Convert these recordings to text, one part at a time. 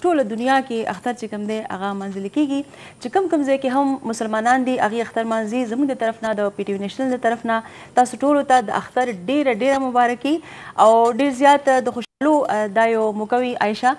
ټوله دنیا کې اختر چې کوم دی هغه منځلي کیږي چې کوم ځای کې هم مسلمانان دي هغې اختر مانځي زموږ د طرف نه د پی ټي وي نیشنل د طرف نه تاسو ټولو ته د اختر ډیره مبارکي او ډیر زیات د خوشحالو دا یو موقع وي عایشه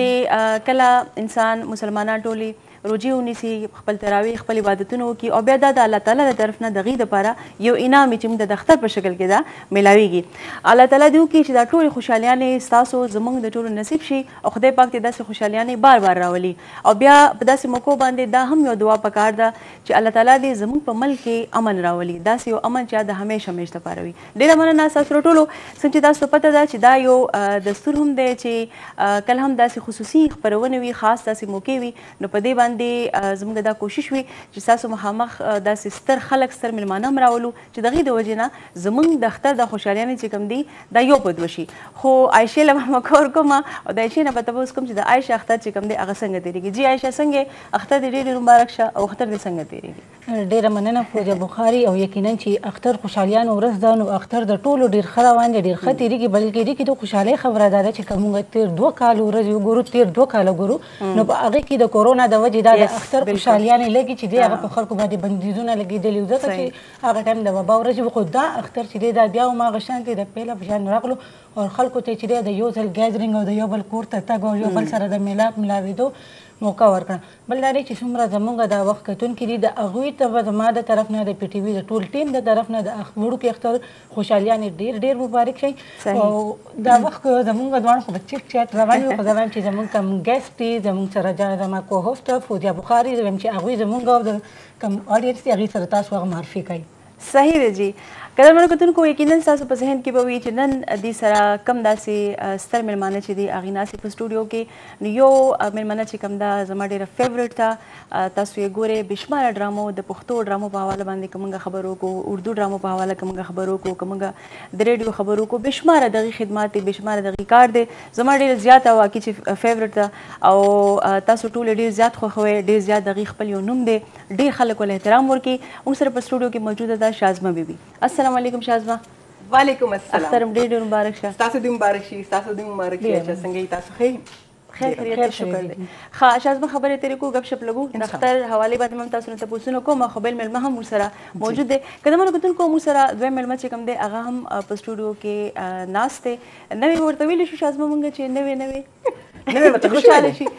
چې کله انسان مسلمانان ټولي روجې ونیسي خپل تراویح خپل عبادتونه وکړي او بیا دا د الله تعالی د طرف نه د هغې دپاره یو انعام چې موږ د اختر په شکل کې دا میلاویږي الله تعالی دې وکړي چې دا ټولې خوشحالیانې ستاسو زموږ د ټولو نصیب شي او خدای پاک دې داسې خوشحالیانې بار راولي او بیا په داسې موقعو باندې دا هم یو دعا پکار ده چې الله تعالی دې زموږ په ملک کې امن راولي داسې یو امن چې د همیشه دپاره وي ډېره مننه ستاسو ټولو څنګه چې تاسو پته ده چې دا یو دستور هم دی چې کله هم داسې خصوصي خپرونه وي خاص داسې موقع وي نو په دې باندې زموږ دا کوشش وي چې ستاسو مخامخ داسې ستر خلک ستر میلمانه هم راولو چې د هغې د وجې نه زموږ د اختر د خوشحالیانې چې کوم دي دا یو بد وشي خو عایشې له به مکور کومه او د عایشې نه به تپوس کوم چې د عایشه اختر چې کوم دی هغه څنګه تېرېږي جی عایشه څنګه اختر دې ډېر مبارک شه او اختر دې څنګه تېرېږي ډېره مننه فوزیه بخاري او یقینا چې اختر خوشحالیانو ورځ ده نو اختر د ټولو ډېر ښه روان دی ډېر ښه تېرېږي بلکې دې کې د خوشحالۍ خبره دا ده چې که موږ تېر 2 کال ورځې وګورو تېر 2 کاله ګورو نو په هغې کې د کورونا د وجې دا د اختر خوشحالیانې لګي چې دی هغه په خلکو باندې بندیزونه لګېدلي وو ځکه چې هغه ټایم د وبا ورځې وو خو دا اختر چې دی دا بیا هماغه شان دی د پیله په شان راغلو او خلکو ته چې دی د یو ځل ګیدرینګ او د یو بل کور ته تګ او یو بل سره د ملاوېدو موقع ورکړه بل دا دی چې څومره زموږ دا وخت کتونکي دي د هغوی ته به زما د طرف نه د پی ټي وي د ټول ټیم د طرف نه د وړوکي اختر خوشحالیانې ډېر مبارک شي او دا وخت زموږ دواړو خو به چټ چټ روان یو خو زه وایم چې زموږ کوم ګیسټ دي زموږ سره زما کو هوسټ فوزیه بخاري زه وایم چې هغوی زموږ او د کوم اډینس دي هغوی سره تاسو هغه معرفي کوي صحیح دی جی قدرمنو کتونکو یقینا ستاسو په ذهن کې به وي چې نن دې سره کم داسې ستر میلمانه چې دي هغې ناستې په سټوډیو کې نو یو میلمانه چې کوم ده زما ډېره فیوریټ ده تاسو یې ګورئ بېشماره ډرامو د پښتو ډرامو په حواله باندې که موږ خبرې وکړو اردو ډرامو په حواله که موږ خبرې وکړو که موږ د ریډیو خبرې وکړو بېشماره د هغې خدمات دی بېشماره د هغې کار دی زما ډېره زیاته واقعي چې فیوریټ ده او تاسو ټول ډېر زیات خوښوئ ډېر زیات د هغې خپل یو نوم دی ډېر خلک ول احترام ورکوي موږ سره په سټوډیو کې موجوده ده شازمه بیبي السلام علیکم شازمه وعلیکم السلام اختر ډېر مبارک شه ستاسو دې مبارک شي ستاسو دې مبارک شي چې څنګه یې تاسو ښه خیر خیریت شکر دی ښه شازمه خبرې ترې کوو ګپ شپ لګو د اختر حوالې باندې هم تاسو نه تپوسونه کوم خو بل میلمه هم ورسره موجود دی قدمونو کتونکو موږ سره دویم میلمه چې کوم دی هغه هم په سټوډیو کې ناست دی نوې ورته ویلی شو شازمه مونږ چې نوې خوشحاله شي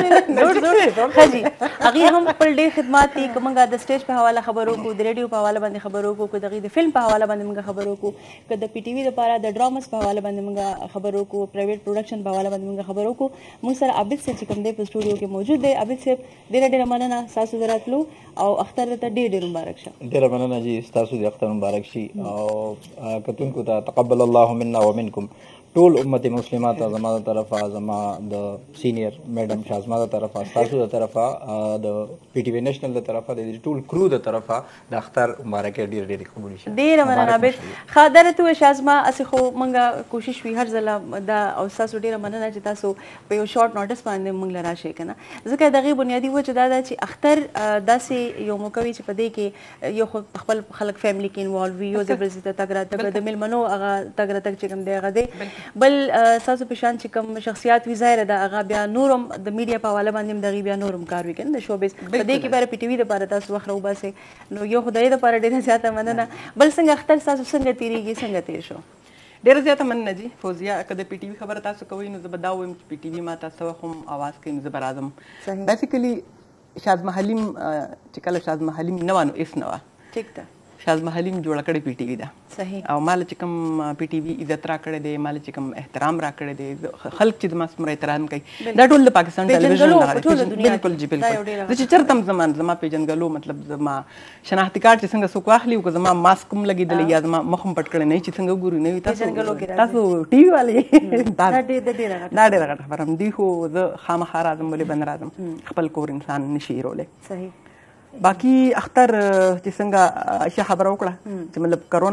ښه جي هغې هم خپل ډېر خدمات دي که موږ د سټیج په حواله خبرې وکړو د ریډیو په حواله باندې خبرې وکړو که د هغې د فلم په حواله باندې موږ خبرې وکړو که د پی ټي وي دپاره د ډرامز په حواله باندې موږ خبرې وکړو پرایویټ پروډکشن په حواله باندې موږ خبرې وکړو موږ سره عابد صاحب چې کوم دی په سټوډیو کې موجود دی عابد صاحب ډېره مننه ستاسو د راتلو او اختر ته ډېر مبارک شه ډېره مننه جي ستاسو د اختر مبارک شي او کتونکو ته تقبل الله منا ومنکم ټول امت مسلمه ته زما د طرفه زما د سینیر میډم شازما د طرفه ستاسو د طرفه د پی ټي وي نیشنل د طرفه د ټول کرو د طرفه د اختر مبارکۍ ډېرې قبول شي ډېره مننه عابد ښه دا راته ووایه شازما هسې خو موږ کوشش وي هر ځله دا او ستاسو ډېره مننه چې تاسو په یو شارټ نوټس باندې موږ له راشئ که نه ځکه د هغې بنیادي وجه دا ده چې اختر داسې یو موقع وي چې په دې کې یو خو خپل خلک فیملي کې انوالو وي یو ځای بل ځای ته تګ راتګ د میلمنو هغه تګ راتګ چې کوم دی هغه دی بل ستاسو په شان چې کوم شخصیات وي ظاهره ده هغه بیا نورم د میډیا په حواله باندې هم د هغې بیا نورم کار وي که نه د شوبیز په دې کې بیا پی ټي وي دپاره تاسو وخت راوباسئ نو یو خو د هغې دپاره ډېره زیاته مننه بل څنګه اختر ستاسو څنګه تېرېږي څنګه تېر شو ډېره زیاته مننه جي فوزیه که د پی ټي وي خبره تاسو کوئ نو زه به دا ووایم چې پی ټي وي ما تاسو وخت هم اواز کوي نو زه به راځم بیسیکلي شازمه حلیم چې کله شازمه حلیم نه وه نو ایس نه وه ټیک ده شازمه حلیم جوړه کړې پی ټي وي ده صحیح او ماله چې کوم پی ټي وي عزت راکړی دی ماله چې کوم احترام راکړی دی خلک چې زما څومره احترام کوي دا ټول د پاکستان ټلویزیون بالکل جی بالکل زه چې چېرته هم زما پیژنګلو مطلب زما شناختي کارت چې څنګه څوک واخلي او که زما ماسک هم لګېدلی یا زما مخ هم پټ کړی نه وي چې څنګه وګوري نه وي تاسو ټي وي والې دا ډېره غټه خبره هم دوی خو زه خامخا راځم ولې به نه راځم خپل کور انسان نشي هیرولی صحیح باقي اختر چې څنګه عایشه خبره وکړه چې مطلب کرونا وه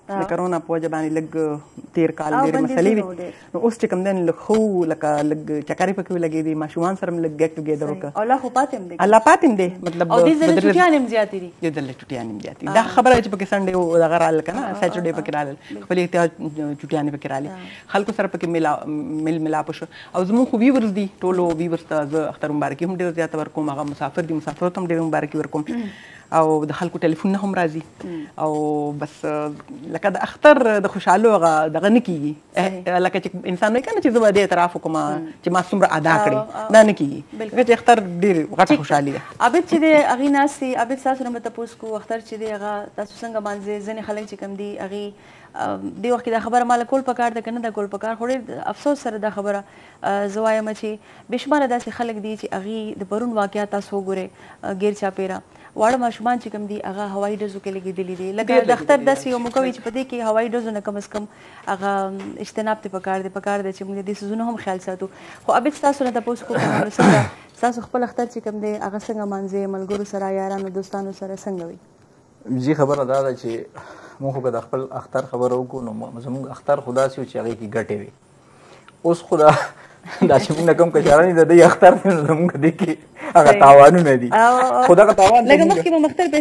د کرونا په وجه باندې لږ تیر کال ډېرې مسلې وي نو اوس چې کوم دی لږ ښه لکه لږ چکرې پکې ولګېدې ماشومان سره هم لږ ګیټ ټوګېدر وکړه او لا خو پاتې هم دی الله پاتې هم دی مطلب او دې ځلې چټیان هم زیاتې دي دې ځلې چټیان هم زیاتې دي دا خبره چې پکې سنډې او دغه رالل که نه سیچرډې پکې رالل خپلې احتیاط چټیانې پکې رالې خلکو سره پکې میل ملاپ شو او زموږ خو ویورز دي ټولو ویورز ته زه اختر مبارکي هم ډېره زیاته ورکوم هغه مسافر دي مسافرو ته هم ډېره مبارکي ورکوم او د خلکو ټلیفونونه هم راځي او بس لکه د اختر د خوشحالو هغه دغه نه کېږي لکه چې انسان وایي که نه چې زه به دې اعتراف وکړم چې ما څومره ادا کړې دا نه کېږي لکه چې اختر ډېر غټه خوشحالي ده عابد چې دی هغې ناست دي عابد ستاسو نه به تپوس کوو اختر چې دی هغه تاسو څنګه مانځئ ځینې خلک چې کوم دي هغې دې وخت کې دا خبره ماله کول پکار ده که نه ده کول پکار خو ډېر افسوس سره دا خبره زه وایم چې بېشماره داسې خلک دي چې هغې د پرون واقعات تاسو وګورئ ګیر چاپېره واړه ماشومان چې کوم دي هغه هوایي ډزو کې لګېدلي دي لکه د اختر داسې یو موقع وي چې په دې کې هوایي ډزو نه کم از کم هغه اجتناب ته پکار دی چې موږ د دې څیزونو هم خیال ساتو خو عابد ستاسو نه تپوس کوم نو څنګه ستاسو خپل اختر چې کوم دی هغه څنګه مانځئ ملګرو سره یارانو دوستانو سره څنګه وي جی خبره دا ده چې موږ خو که د خپل اختر خبره وکړو نو زموږ اختر خو داسې و چې هغې کې ګټې وي اوس خو دا چې موږ نه کوم کشران دي د دوی اختر دی نو زموږ دې کې هغه تاوانونه دي خو دغه تاوان لکه مخکې به مختر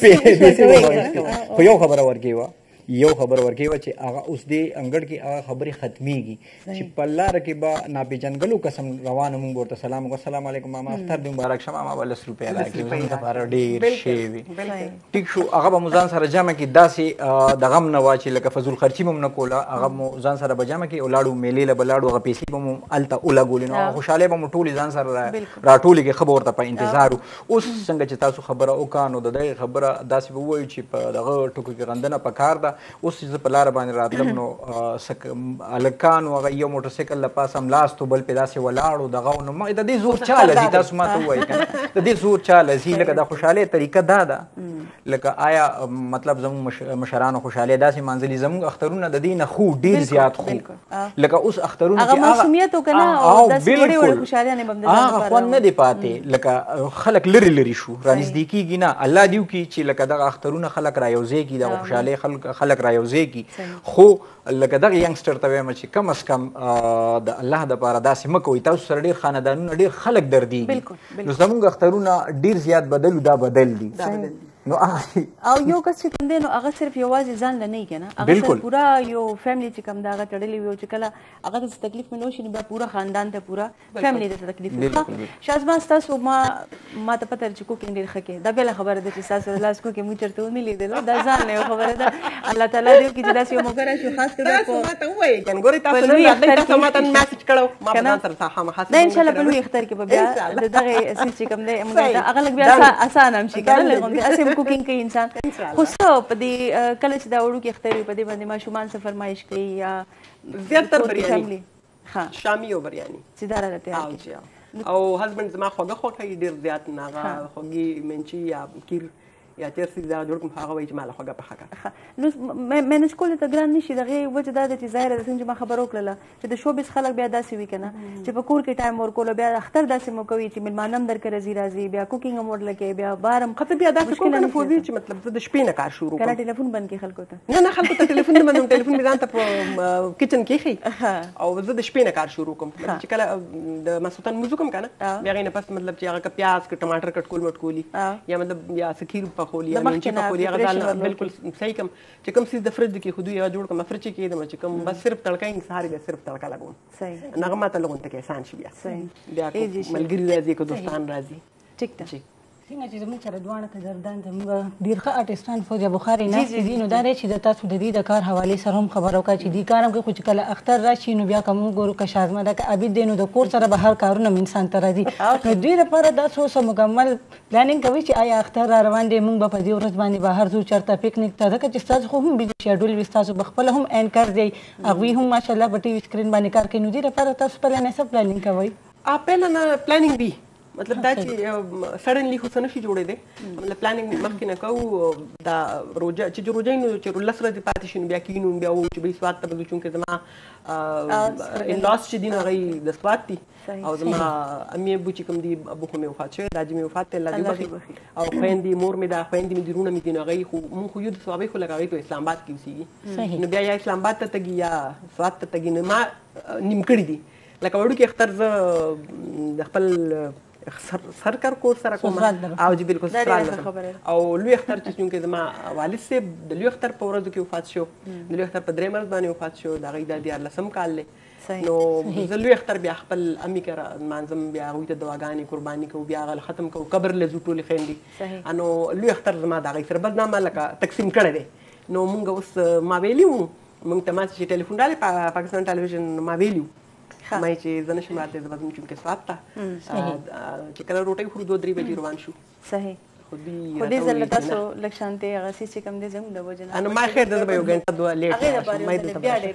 پیسې خو یو خبره ورکې وه چې هغه اوس دې انګړ کې هغه خبرې ختمیږي چې په لاره کې به ناپېژنګلو قسم روانه موږ ورته سلام وکړو السلام علیکم ماما اختر دې مبارک شه ماما به 10 روپۍ راکړي زموږ لپاره ډېر شی وي ټیک شو هغه به مو ځان سره جمع کړي داسې د غم نه وه چې لکه فضول خرچي به م نه کوله هغه مو ځان سره به جمع کړي او لاړو میلې له به لاړو هغه پیسې به مو هلته ولګولې نو هغه خوشحالۍ به مو ټولې ځان سره راټولې کړې ښه به ورته په انتظار اوس څنګه چې تاسو خبره وکړه نو د دغې خبره داسې به ووایو چې په دغه ټکو کې غندنه پکار ده اوس چې زه په لاره باندې راتلم نو هلکانو هغه یو موټرسایکل له پاسه هملاستو بل پې داسې ولاړو دغه نو د دې زور چا لځي تاسو ما ته ووایئ که نه د دې زور چا لځي لکه د خوشحالۍ طریقه دا ده لکه آیا مطلب زموږ مشرانو خوشحالۍ داسې مانځلي زموږ اخترونه د دې نه خو ډېر زیات خو لکه اوس اخترونه هغه معصومیت و که نه او داسې وړې وړې خوشحالیانې به هم د ځان هغه خوند نه دی پاتې لکه خلک لرې شو رانږدې کېږي نه الله دې وکړي چې لکه دغه اخترونه خلک رایوځای کړي دغه خوشحالۍ خلک رایوځای کړي خو لکه دغه ینګسټر ته وایم چې کم از کم د الله دپاره داسې مه کوئ تاسو سره ډېر خاندانونه ډېر خلک دردېږي نو زموږ اخترونه ډېر زیات بدل دا بدل دي نو او یو کس چې کوم دی نو هغه صرف یوازې ځان له نه وي که نه هغه سره پوره یو فیملی چې کوم ده هغه تړلې وي او چې کله هغه ته څه تکلیف مې نه وشي نو بیا پوره خاندان ته پوره فیملی ته تکلیف وي شازما ستاسو ما ته پته چې کوکینګ ډېر ښه کوې دا بله خبره ده چې ستاسو د لاس کوکې موږ چېرته ونه لیدلو دا ځان نه یو خبره ده الله تعالی دې وکړي چې داسې یو موقع راشي خاص کړه دا انشاءالله په لوی اختر کې به بیا د دغې څیز چې کوم دی موږ هغه لږ بیا اسانه هم شي که نه لږ غوندې کوکینګ کوي انسان خو څه په دې کله چې دا وړوکي اختر وي په دې باندې ماشومان څه فرمایش کوي یا زیاتر بریاني شامي او بریاني چې دا راته تیار کړي او هسبند زما خوږه خوښوي ډېر زیات نه هغه خوږې منچي یا کیر یا تیر څه دا جوړ کوم هغه وایي چې ما له خوږه پخه کړه نو مینج کول ته ګران نه شي د هغې وجه دا ده چې ظاهره ده څنګه چې ما خبره وکړله چې د شوبز خلک بیا داسې وي که نه چې په کور کې ټایم ورکولو بیا اختر داسې موقع وي چې میلمانه هم درکه راځي بیا کوکینګ هم ورله کوي بیا بار هم خطر بیا داسې کوم نه پوهېږي چې مطلب زه د شپې نه کار شروع کله ټلیفون بند کړي خلکو ته نه خلکو ته ټلیفون نه بندوم ټلیفون مې ځان ته په کچن کې ایښي او زه د شپې نه کار شروع کوم چې کله د ماسخوتن لمونځ وکړم که نه بیا هغې نه پس مطلب چې هغه که پیاز که ټماټر کټ کول وټ کولي یا مطلب یا څه کیر پخولي یا منچي پخولي هغه ځان بالکل صحیح کم چې کوم څیز د فرج کې خودو یا جوړ کوم فرج کې کېدم چې کوم بس صرف تړکه یې سهار بیا صرف تړکه لګوم صحیح نغمه ته لغون ته کې آسان شي بیا ملګري راځي که دوستان راځي ټیک ده څنګه چې زموږ سره دواړه قدردان زموږ ډېر ښه آرټسټان فوزیه بخاري ناستې دي نو دا دی چې د تاسو د دې د کار حوالې سره هم خبره وکړه چې دې کار هم کوي خو چې کله اختر راشي نو بیا که موږ ګورو که شازمه ده که عابد دی نو د کور سره به هر کارونه هم انسان ته راځي نو دوی لپاره دا څه مکمل پلانینګ کوي چې آیا اختر را روان دی موږ به په دې ورځ باندې بهر ځو چېرته پکنیک ته ځکه چې ستاسو خو هم بجې شیډول وي ستاسو به خپله هم اینکر دی هغوی هم ماشاءالله په ټي وي سکرین باندې کار کوي نو دې لپاره تاسو پهله نه څه پلانینګ کوئ پهله نه پلانینګ وي مطلب دا چې سډنلی خو څه نشي جوړېدی مطلب پلانینګ مخکې نه کوو دا روژه چې روژه نو چې 19 ورځې پاتې شي نو بیا کینو بیا وایو چې بهي سوات ته به ځو چونکې زما انلاس چې دي نو هغوی د سوات دي او زما امي ابو چې کوم دي ابو خو مې وفات شوی داجي مې وفات دی الله دې وبخي او خویندې مور مې دا خویندې مې دي رونه مې دي نو هغوی خو مونږ خو یو د صحابۍ خو لکه هغوی په اسلام آباد کې اوسېږي نو بیا یا اسلام آباد ته تګي یا سوات ته تګي نو ما نیم کړي دي لکه وړوکي اختر زه د خپل سرکار کور سره کوم او جی بالکل او لوی اختر چې چونکې زما والد صاحب د لوی اختر په ورځو کې وفات شو د لوی اختر په 3 ورځ باندې وفات شو د هغوی دا 14 کال دی نو زه لوی اختر بیا خپل امي کره نمانځم بیا هغوی ته دعاګانې قرباني کوو بیا هغه ختم کوو قبر له ځو ټولې خویندې نو لوی اختر زما د هغوی سره بدنامه لکه تقسیم کړی دی نو مونږ اوس ما ویلي وو مونږ ته ما چې ټلیفون راغلی پاکستان ټلویزیون ما ویلي وو ما چې زه نشم راتلی زه به ځم چونکې سوات ته چې کله روټۍ خورو 2-3 بجې روان شو صحیح خو دې ځل له تاسو لږ شانتې هغه څیز چې کوم دی زموږ د وجه نه نو ما خیر ده زه به یو ګنټه دوه لیټ هغې دپاره بیا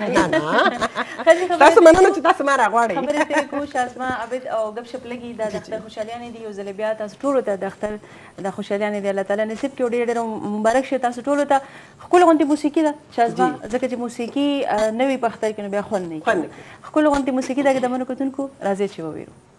ډېره تاسو مننه چې تاسو ما راغواړئ خبرې ترې کوو شازما عابد او ګپ شپ لګي دا د اختر خوشحالیانې دي یو ځل بیا تاسو ټولو ته د اختر د خوشحالیانې دی الله تعالی نصیب کړي ډېر ډېر مبارک شه تاسو ټولو ته ښکلې غوندې موسیقي ده شازما ځکه چې موسیقي نه وي په اختر کې نو بیا خوند نه کوي ښکلې غوندې موسیقي ده که د منو کتونکو راځئ چې وویرو